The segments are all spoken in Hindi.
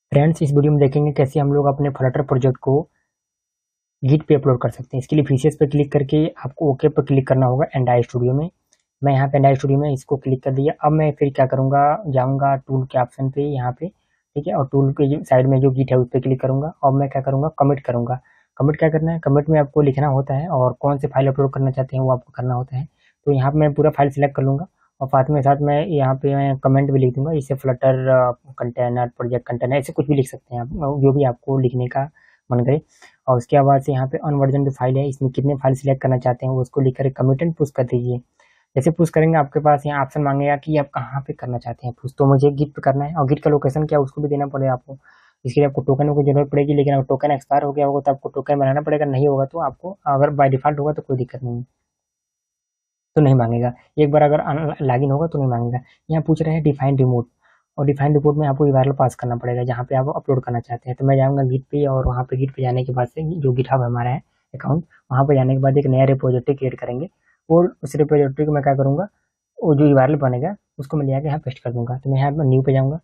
फ्रेंड्स, इस वीडियो में देखेंगे कैसे हम लोग अपने फ्लटर प्रोजेक्ट को गिट पे अपलोड कर सकते हैं। इसके लिए फीचर्स पे क्लिक करके आपको ओके पर क्लिक करना होगा एंड्राइड स्टूडियो में। मैं यहाँ पे एंड्राइड स्टूडियो में इसको क्लिक कर दिया। अब मैं फिर क्या करूँगा, जाऊँगा टूल के ऑप्शन पे यहाँ पे, ठीक है, और टूल के साइड में जो गिट है उस पर क्लिक करूँगा और मैं क्या करूँगा, कमिट करूँगा। कमिट क्या करना है, कमिट में आपको लिखना होता है और कौन से फाइल अपलोड करना चाहते हैं वो आपको करना होता है। तो यहाँ पे मैं पूरा फाइल सिलेक्ट कर लूँगा और साथ में यहाँ पे मैं कमेंट भी लिख दूंगा। इसे फ्लटर कंटेनर, प्रोजेक्ट कंटेनर, ऐसे कुछ भी लिख सकते हैं आप, जो भी आपको लिखने का मन करे। और उसके बाद से यहाँ पे अनवर्जन जो फाइल है, इसमें कितने फाइल सिलेक्ट करना चाहते हैं वो उसको लिख कर कमिट एंड पुश कर दीजिए। जैसे पुश करेंगे आपके पास यहाँ ऑप्शन मांगेगा कि आप कहाँ पे करना चाहते हैं पुश। तो मुझे गिट पे करना है और गिट का लोकेशन क्या है उसको भी देना पड़ेगा आपको। इसके लिए आपको टोकन की जरूरत पड़ेगी, लेकिन अगर टोकन एक्सपायर हो गया होगा तो आपको टोकन बनाना पड़ेगा, नहीं होगा तो आपको, अगर बाय डिफॉल्ट होगा तो कोई दिक्कत नहीं है, तो नहीं मांगेगा। एक बार अगर लॉगिन होगा तो नहीं मांगेगा। यहाँ पूछ रहे हैं डिफाइन रिमोट, और डिफाइन रिपोर्ट में आपको URL पास करना पड़ेगा जहाँ पे आप अपलोड करना चाहते हैं। तो मैं जाऊँगा गिट पे और वहाँ पे गिट पे जाने के बाद से जो गिटहब हमारा है अकाउंट, वहाँ पे जाने के बाद एक नया रिपोजिटरी क्रिएट करेंगे और उस रिपोजिटरी को मैं क्या करूँगा, वो जो URL बनेगा उसको मैं ले आके यहाँ पेस्ट कर दूंगा। तो मैं यहाँ पर न्यू पे जाऊँगा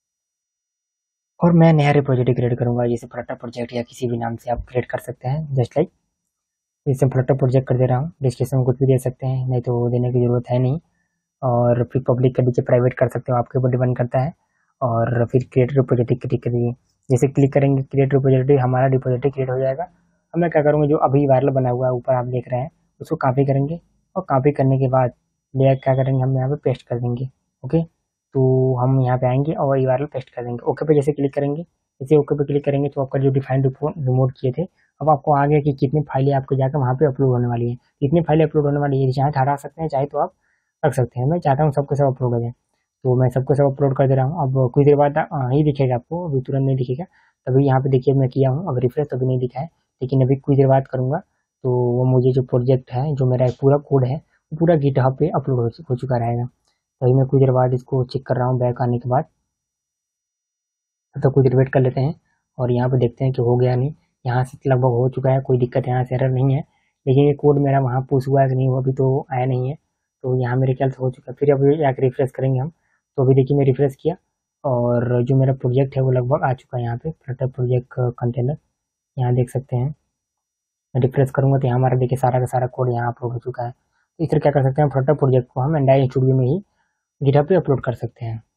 और मैं नया रिपोजिटरी क्रिएट करूँगा, जैसे फ्लटर प्रोजेक्ट या किसी भी नाम से आप क्रिएट कर सकते हैं। जस्ट लाइक जैसे फ्लटर प्रोजेक्ट कर दे रहा हूँ, डिस्क्रिप्शन में कुछ भी दे सकते हैं, नहीं तो देने की जरूरत है नहीं। और फिर पब्लिक के नीचे प्राइवेट कर सकते हो, आपके ऊपर डिपेंड करता है। और फिर क्रिएट रिपोजिटरी क्लिक करिए। जैसे क्लिक करेंगे क्रिएट रिपोजिटरी, हमारा रिपोजिटरी क्रिएट हो जाएगा। अब मैं क्या करूँगा, जो अभी वायरल बना हुआ है ऊपर आप देख रहे हैं उसको कॉपी करेंगे और कॉपी करने के बाद ले क्या करेंगे, हम यहाँ पे पेस्ट कर देंगे। ओके, तो हम यहाँ पे आएंगे और URL पेस्ट कर देंगे। ओके पे जैसे क्लिक करेंगे, जैसे ओके पे क्लिक करेंगे तो आपका जो डिफाइंड रिमोट किए थे, अब आपको आ गया कि कितनी फाइलें आपको जाकर वहाँ पे अपलोड होने वाली है, कितनी फाइलें अपलोड होने वाली है। चाहे तो हटा सकते हैं, चाहे तो आप रख सकते हैं। मैं चाहता हूँ सबके सब अपलोड हो जाए, तो मैं सबको सब अपलोड कर दे रहा हूँ। अब कुछ देर बाद ही दिखेगा आपको, अभी तुरंत नहीं दिखेगा। तभी यहाँ पे देखिए मैं किया हूँ, अब रिफ्रेश तभी नहीं दिखा है, लेकिन अभी कुछ देर बाद करूँगा तो वो मुझे जो प्रोजेक्ट है, जो मेरा पूरा कोड है, वो पूरा गिटहब पे अपलोड हो चुका रहेगा। तो अभी मैं कुछ देर बाद इसको चेक कर रहा हूँ बैक आने के बाद। तो कुछ देर वेट कर लेते हैं और यहाँ पे देखते हैं कि हो गया नहीं। यहाँ से लगभग हो चुका है, कोई दिक्कत यहाँ से एरर नहीं है, लेकिन ये कोड मेरा वहाँ पुश हुआ है कि नहीं हुआ अभी तो आया नहीं है। तो यहाँ मेरे ख्याल से हो चुका है। फिर अब जाकर रिफ्रेश करेंगे हम। तो अभी देखिए मैं रिफ्रेश किया और जो मेरा प्रोजेक्ट है वो लगभग आ चुका है यहाँ पे, फ्लटर प्रोजेक्ट कंटेनर, यहाँ देख सकते हैं। मैं रिफ्रेश करूँगा तो यहाँ हमारा देखिए सारा का सारा कोड यहाँ अपलोड हो चुका है। तो इस तरह क्या कर सकते हैं, फ्लटर प्रोजेक्ट को हम एंड्राइड स्टूडियो में ही गिटहब पे अपलोड कर सकते हैं।